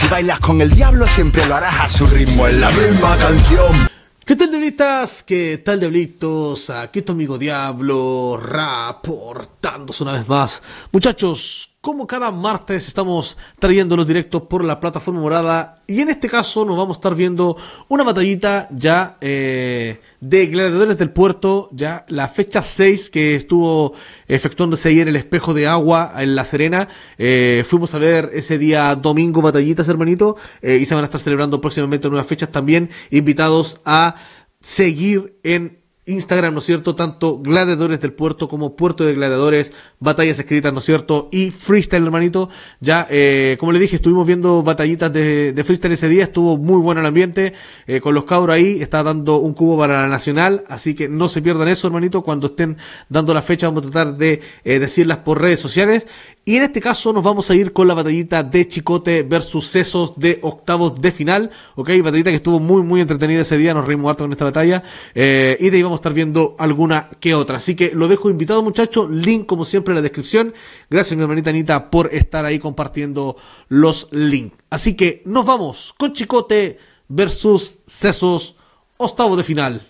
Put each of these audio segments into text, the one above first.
Si bailas con el diablo siempre lo harás a su ritmo, en la misma canción. ¿Qué tal, diablitas? ¿Qué tal, diablitos? Aquí tu amigo Diablo, reportándose una vez más. Muchachos, como cada martes estamos trayendo los directos por la plataforma morada, y en este caso nos vamos a estar viendo una batallita ya de Gladiadores del Puerto, ya la fecha 6 que estuvo efectuándose ahí en el Espejo de Agua en La Serena. Fuimos a ver ese día domingo batallitas, hermanito, y se van a estar celebrando próximamente nuevas fechas también. Invitados a seguir en Instagram, ¿no es cierto? Tanto Gladiadores del Puerto como Puerto de Gladiadores, batallas escritas, ¿no es cierto? Y freestyle, hermanito. Ya, como le dije, estuvimos viendo batallitas de freestyle ese día, estuvo muy bueno el ambiente, con los cabros ahí, está dando un cubo para la nacional, así que no se pierdan eso, hermanito. Cuando estén dando la fecha vamos a tratar de decirlas por redes sociales. Y en este caso nos vamos a ir con la batallita de Chicote versus Sesos de octavos de final, ok, batallita que estuvo muy muy entretenida ese día, nos reímos harto con esta batalla, y de ahí vamos a estar viendo alguna que otra, así que lo dejo invitado, muchachos, link como siempre en la descripción. Gracias mi hermanita Anita por estar ahí compartiendo los links, así que nos vamos con Chicote versus Sesos, octavos de final.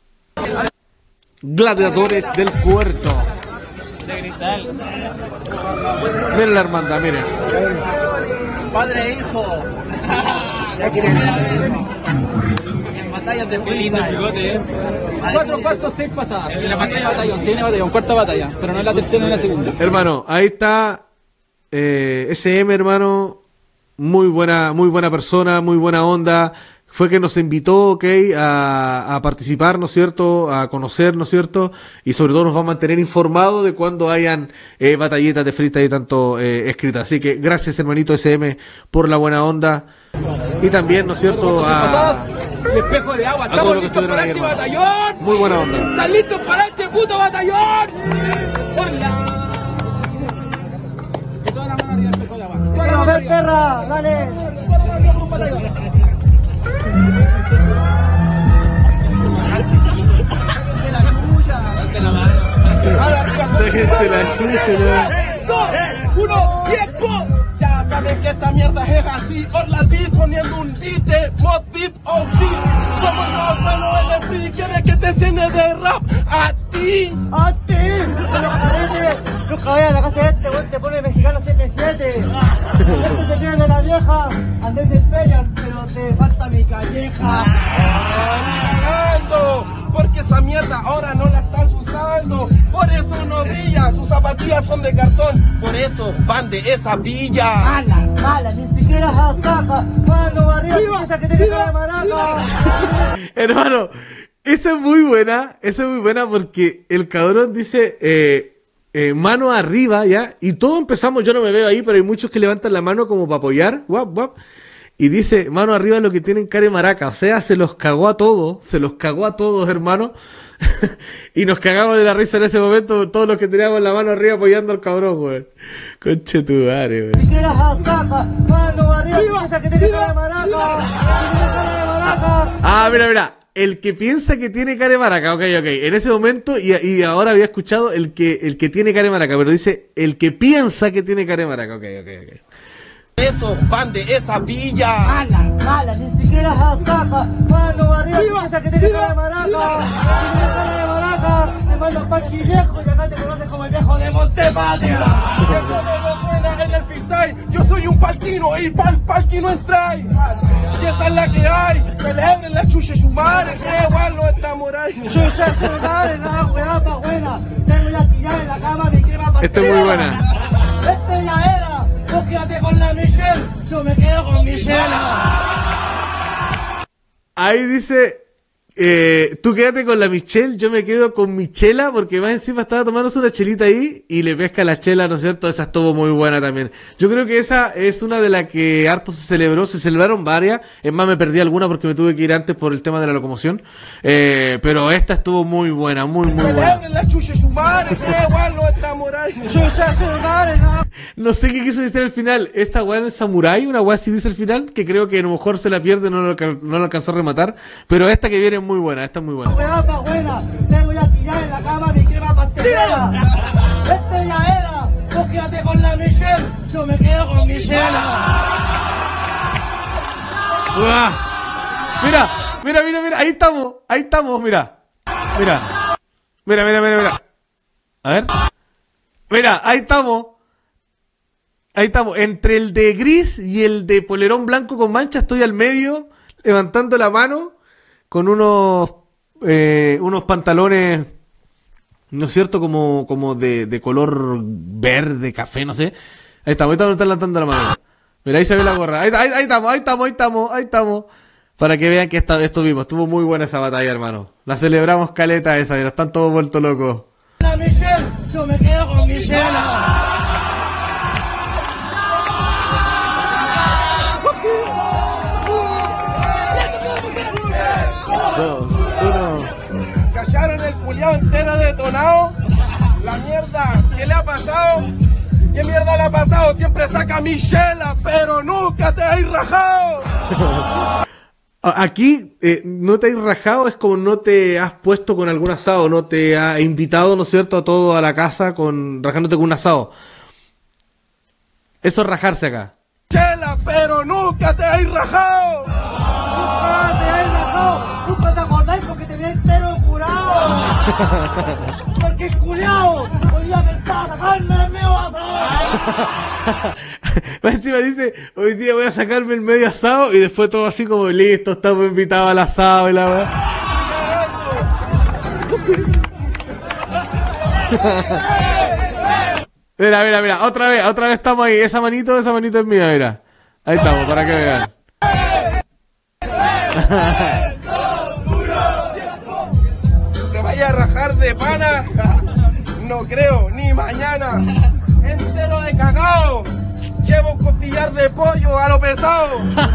Gladiadores del Puerto. Miren la hermandad, miren. Padre e hijo. En batallas de Felina. 4 cuartos, 6 pasadas. En la batalla de batallón, 6 batallón, cuarta batalla. Pero no es la tercera ni la segunda. Hermano, ahí está SM, hermano. Muy buena persona, muy buena onda. Fue que nos invitó, ok, a participar, ¿no es cierto? A conocer, ¿no es cierto? Y sobre todo nos va a mantener informados de cuando hayan batallitas de freestyle tanto escritas. Así que gracias, hermanito SM, por la buena onda. Y también, ¿no es cierto? El Espejo de Agua. A todo lo que ¿Estamos listos para ahí, este hermano. batallón? Muy buena onda. ¿Están listos para este puto batallón? ¡Hola! De toda la mano arriba, Espejo de Agua. ¡A ver, perra! ¡Dale! Sáquense la chucha, 2, 1, tiempo. Ya saben que esta mierda es así. Orlandit poniendo un beat de Mod Deep OG. Como no solo el free quiere que te cene de rap a ti. ¡A ti! ¡Pero carete! Nunca vaya a la casa de este, güey, te pone mexicano 77. Este te tiene de la vieja. Andrés te esperan, pero te falta mi calleja. Cagando, porque esa mierda ahora no la están usando. Por eso no brilla, sus zapatillas son de cartón. Por eso van de esa villa. Mala, ni siquiera jacaca. Cuando barrió, piensa que tiene cara de maraca. hermano, esa es muy buena porque el cabrón dice mano arriba, ya, y todos empezamos, yo no me veo ahí, pero hay muchos que levantan la mano como para apoyar, guap, guap, y dice, mano arriba lo que tienen cara de maraca, o sea, se los cagó a todos, hermano, y nos cagamos de la risa en ese momento, todos los que teníamos la mano arriba apoyando al cabrón, güey. Conche tu madre, güey. Ni siquiera jacaca. Cuando barrió, piensa que tiene cara de maraca. Ah, mira. El que piensa que tiene cara de maraca, ok. En ese momento, y ahora había escuchado el que tiene cara de maraca, pero dice el que piensa que tiene cara de maraca, ok. Eso van de esa villa. Mala, ni siquiera jacaca. Cuando barrió, piensa que tiene cara de maraca. Tiene cara de maraca. Te mando a Pachi viejo y acá te conocen como el viejo de Montepatria. Eso no suena en el freestyle. Yo soy un palquino y palquino entra. Y esa es la que hay. Celebren la chucha su madre, que igual no está moral. Chucha su madre, la weá pa' buena. Tengo la tirada en la cama, mi crema pa' Esta es muy buena. Esta ya era. Vos quédate con la Michelle, yo me quedo con Michela. Ahí dice, tú quédate con la Michelle, yo me quedo con Michela, porque más encima estaba tomándose una chelita ahí y le pesca la chela, ¿no es cierto? Esa estuvo muy buena también. Yo creo que esa es una de las que harto se celebraron varias, es más me perdí alguna porque me tuve que ir antes por el tema de la locomoción, pero esta estuvo muy buena, muy buena. Celebren la chucha su madre, que igual no está moral. Chucha su madre, No sé qué quiso decir al final, esta weá en Samurai, una weá así dice al final, que creo que a lo mejor se la pierde, no lo alcanzó a rematar, pero esta que viene es muy buena, esta es muy buena. weá pa' buena. Tengo la tirada en la cama, mi crema pastelera. Este ya era. Vos quédate con la Michelle, yo me quedo con Michela. ¡Uah! Mira, ahí estamos, mira. Mira. A ver. Mira, ahí estamos. Entre el de gris y el de polerón blanco con mancha, estoy al medio, levantando la mano, con unos pantalones, ¿no es cierto? Como de color verde, café, no sé. Ahí estamos levantando la mano. Mira, ahí se ve la gorra. Ahí estamos. Para que vean que estuvimos. Estuvo muy buena esa batalla, hermano. La celebramos caleta esa, mira, están todos vueltos locos. La Michelle, yo me quedo con Michelle. Dos, uno. ¿Callaron el culiao entero detonado? La mierda, ¿qué le ha pasado? ¿Qué mierda le ha pasado? Siempre saca Michela, pero nunca te has rajado. Aquí no te has rajado, es como no te has puesto con algún asado, no te ha invitado, ¿no es cierto?, a todo a la casa rajándote con un asado. Eso es rajarse acá. Michela, pero nunca te has rajado. ¡Ah, te has rajado! ¡Nunca te acordás porque te vi entero curado! ¡Porque es culiao! ¡Hoy día pensaba sacarme el medio asado! Encima dice, hoy día voy a sacarme el medio asado, y después todo así como listo, estamos invitados al asado y la verdad. Mira, otra vez estamos ahí, esa manito es mía, mira. Ahí estamos, para que vean. ¿Te vayas a rajar de pana? No creo, ni mañana. Entero de cagao. Llevo un costillar de pollo a lo pesado.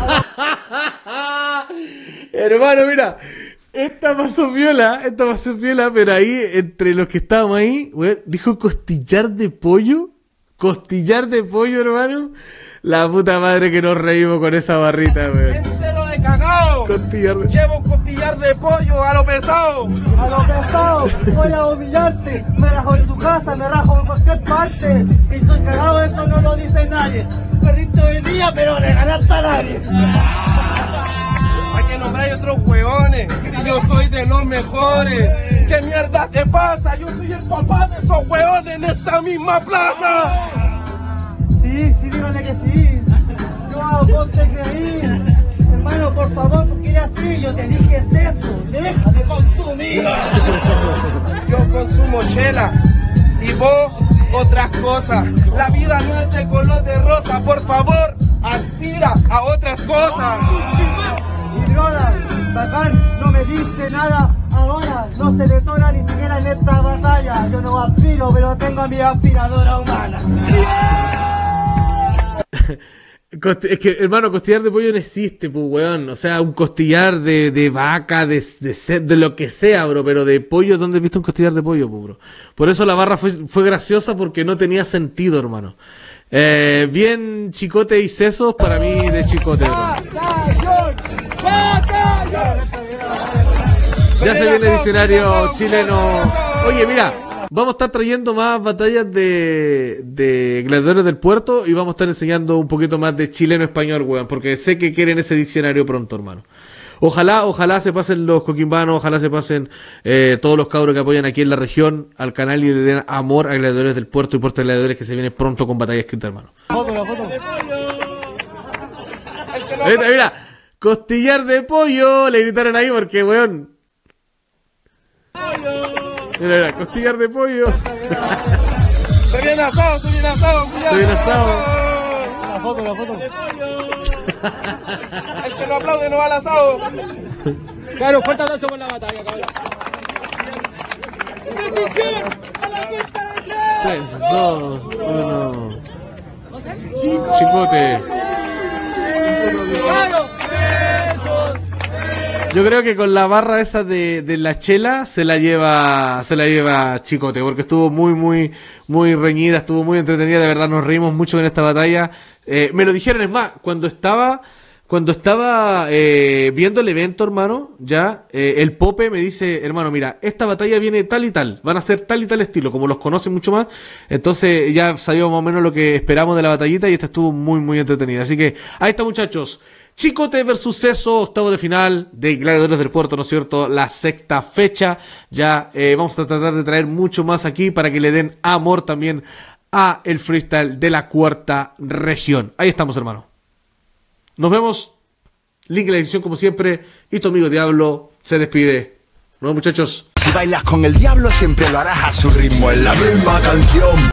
Hermano, mira, esta pasó viola, pero ahí, entre los que estábamos ahí, bueno, dijo costillar de pollo, hermano. La puta madre que nos reímos con esa barrita, weón. Entero de cagao. Llevo un costillar de pollo a lo pesado. A lo pesado, voy a humillarte. Me rajo en tu casa, me rajo en cualquier parte. Y soy cagado, eso no lo dice nadie. Perdiste hoy día, pero le ganaste a nadie. Hay que nombrar otros hueones. Si yo soy de los mejores. ¿Qué mierda te pasa? Yo soy el papá de esos hueones en esta misma plaza. Sí, dígale que sí. Yo a vos te creí. Hermano, por favor, porque era así. Yo te dije eso. Déjame consumir. Yo consumo chela y vos otras cosas. La vida no es de color de rosa. Por favor, aspira a otras cosas. Y droga, bacán, no me dice nada ahora. No se detona ni siquiera en esta batalla. Yo no aspiro, pero tengo a mi aspiradora humana. Es que, hermano, costillar de pollo no existe, pues, weón. O sea, un costillar de vaca, de lo que sea, bro. Pero de pollo, ¿dónde has visto un costillar de pollo, bro? Por eso la barra fue graciosa, porque no tenía sentido, hermano. Bien chicote y sesos, para mí de chicote, bro. Ya se viene el diccionario chileno. Oye, mira, vamos a estar trayendo más batallas de gladiadores del puerto, y vamos a estar enseñando un poquito más de chileno-español, weón, porque sé que quieren ese diccionario pronto, hermano. Ojalá se pasen los coquimbanos, ojalá se pasen todos los cabros que apoyan aquí en la región al canal, y le den amor a gladiadores del puerto y Puerto de Gladiadores, que se viene pronto con batalla escrita, hermano. Mira, costillar de pollo, le gritaron ahí porque, weón. Mira, costillar de pollo. Se viene asado, cuidado. La foto. El que no aplaude no va al asado. Claro, fuerte abrazo por la batalla, cabrón. 3, 2, 1. Chicote. Yo creo que con la barra esa de la chela se la lleva Chicote, porque estuvo muy reñida, estuvo muy entretenida, de verdad nos reímos mucho en esta batalla. Me lo dijeron, es más, cuando estaba viendo el evento, hermano, ya, el Pope me dice, hermano, mira, esta batalla viene tal y tal, van a ser tal y tal estilo, como los conoce mucho más, entonces ya sabíamos más o menos lo que esperamos de la batallita, y esta estuvo muy entretenida. Así que, ahí está, muchachos. Chicote versus Seso, octavo de final de Gladiadores del Puerto, ¿no es cierto? La sexta fecha. Ya vamos a tratar de traer mucho más aquí para que le den amor también a el freestyle de la cuarta región. Ahí estamos, hermano. Nos vemos. Link en la edición como siempre. Y tu amigo Diablo se despide. ¿No, muchachos? Si bailas con el diablo siempre lo harás a su ritmo, en la misma canción.